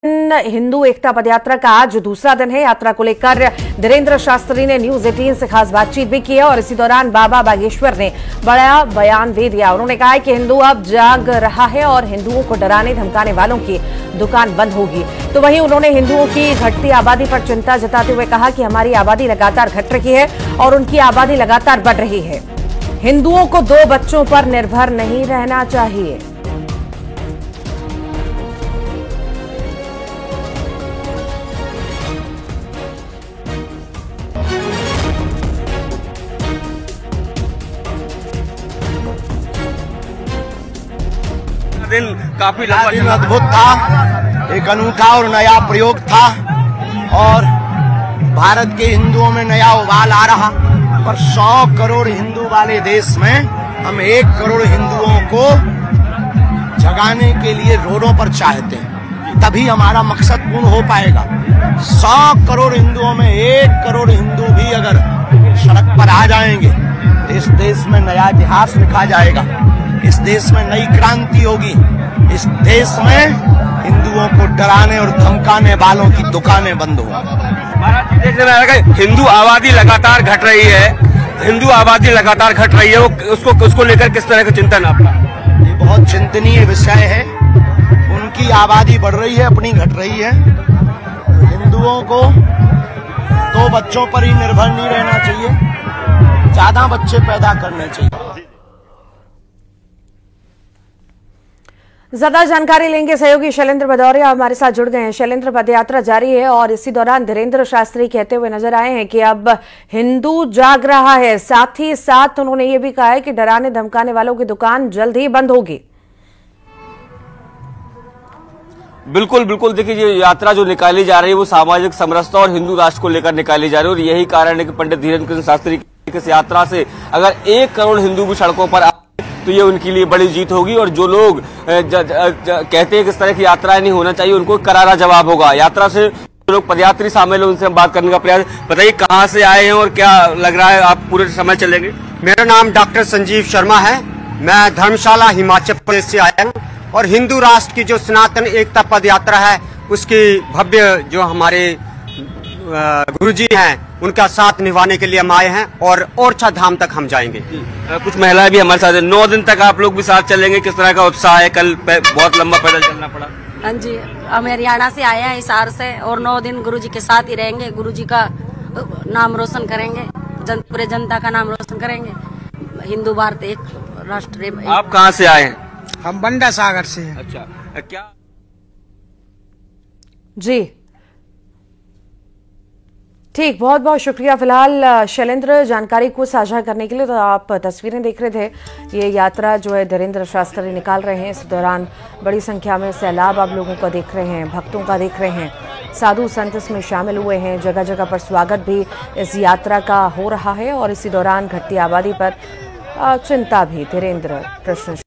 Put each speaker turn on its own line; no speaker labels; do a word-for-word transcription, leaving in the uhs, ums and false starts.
हिंदू एकता पदयात्रा का आज दूसरा दिन है। यात्रा को लेकर धीरेन्द्र शास्त्री ने न्यूज अठारह से खास बातचीत भी की है और इसी दौरान बाबा बागेश्वर ने बड़ा बयान दे दिया। उन्होंने कहा है कि हिंदू अब जाग रहा है और हिंदुओं को डराने धमकाने वालों की दुकान बंद होगी। तो वहीं उन्होंने हिंदुओं की घटती आबादी पर चिंता जताते हुए कहा कि हमारी आबादी लगातार घट रही है और उनकी आबादी लगातार बढ़ रही है। हिंदुओं को दो बच्चों पर निर्भर नहीं रहना चाहिए।
दिन काफी लंबा
दिन अद्भुत था, एक अनूठा और नया प्रयोग था और भारत के हिंदुओं में नया उबाल आ रहा। पर सौ करोड़ हिंदू वाले देश में हम एक करोड़ हिंदुओं को जगाने के लिए रोडों पर चाहते हैं, तभी हमारा मकसद पूर्ण हो पाएगा। सौ करोड़ हिंदुओं में एक करोड़ हिंदू भी अगर सड़क पर आ जाएंगे तो इस देश में नया इतिहास लिखा जाएगा, इस देश में नई क्रांति होगी, इस देश में हिंदुओं को डराने और धमकाने वालों की दुकानें बंद होंगी।
देखने में आएगा हिंदू आबादी लगातार घट रही है, हिंदू आबादी लगातार घट रही है, वो उसको उसको लेकर किस तरह का चिंतन आपका?
ये बहुत चिंतनीय विषय है। उनकी आबादी बढ़ रही है, अपनी घट रही है। हिंदुओं को दो बच्चों पर ही निर्भर नहीं रहना चाहिए, ज्यादा बच्चे पैदा करने चाहिए।
ज्यादा जानकारी लेंगे सहयोगी शैलेंद्र भदौरिया हमारे साथ जुड़ गए हैं। शैलेंद्र, पदयात्रा जारी है और इसी दौरान धीरेन्द्र शास्त्री कहते हुए नजर आए हैं कि अब हिंदू जाग रहा है। साथ ही साथ उन्होंने ये भी कहा है कि डराने धमकाने वालों की दुकान जल्द ही बंद होगी।
बिल्कुल बिल्कुल देखिए, ये यात्रा जो निकाली जा रही है वो सामाजिक समरसता और हिंदू राष्ट्र को लेकर निकाली जा रही है और यही कारण है कि पंडित धीरेन्द्र शास्त्री की इस यात्रा से अगर एक करोड़ हिंदू भी सड़कों पर तो ये उनके लिए बड़ी जीत होगी और जो लोग ज, ज, ज, कहते हैं कि इस तरह की यात्राएं नहीं होना चाहिए, उनको करारा जवाब होगा। यात्रा से जो लोग पदयात्री शामिल हैं उनसे हम बात करने का प्रयास। बताइए कहाँ से आए हैं और क्या लग रहा है, आप पूरे समय चलेंगे?
मेरा नाम डॉक्टर संजीव शर्मा है, मैं धर्मशाला हिमाचल प्रदेश से आया हूँ और हिंदू राष्ट्र की जो सनातन एकता पद यात्रा है उसकी भव्य जो हमारे गुरुजी हैं उनका साथ निभाने के लिए हम आए हैं और ओरछा धाम तक हम जाएंगे।
कुछ महिलाएं भी हमारे साथ हैं। नौ दिन तक आप लोग भी साथ चलेंगे, किस तरह का उत्साह है? कल बहुत लंबा पैदल चलना पड़ा।
हाँ जी, हम हरियाणा से आए हैं हिसार से और नौ दिन गुरुजी के साथ ही रहेंगे। गुरुजी का नाम रोशन करेंगे, जन, पूरे जनता का नाम रोशन करेंगे। हिंदू भारत एक राष्ट्र।
आप कहाँ से आए हैं?
हम बंडा सागर से हैं।
अच्छा, क्या
जी ठीक, बहुत बहुत शुक्रिया। फिलहाल शैलेंद्र जानकारी को साझा करने के लिए। तो आप तस्वीरें देख रहे थे, ये यात्रा जो है धीरेन्द्र शास्त्री निकाल रहे हैं। इस दौरान बड़ी संख्या में सैलाब आप लोगों को देख रहे हैं, भक्तों का देख रहे हैं, साधु संत इसमें शामिल हुए हैं। जगह जगह पर स्वागत भी इस यात्रा का हो रहा है और इसी दौरान घटती आबादी पर चिंता भी धीरेन्द्र प्रश्न